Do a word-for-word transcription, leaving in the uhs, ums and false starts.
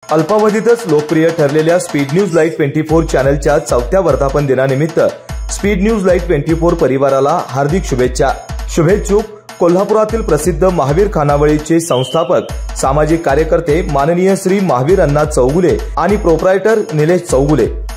अल्पावधीतच लोकप्रिय ठरलेल्या speed news live twenty four चॅनलच्या चौथ्या वर्धापन दिनानिमित्त speed news live twenty four परिवाराला हार्दिक शुभेच्छा। शुभेच्छुक कोल्हापुरातील प्रसिद्ध महावीर खानावळीचे संस्थापक सामाजिक कार्यकर्ते माननीय श्री महावीर अण्णा चौगुले आणि प्रोप्रायटर निलेश चौगुले।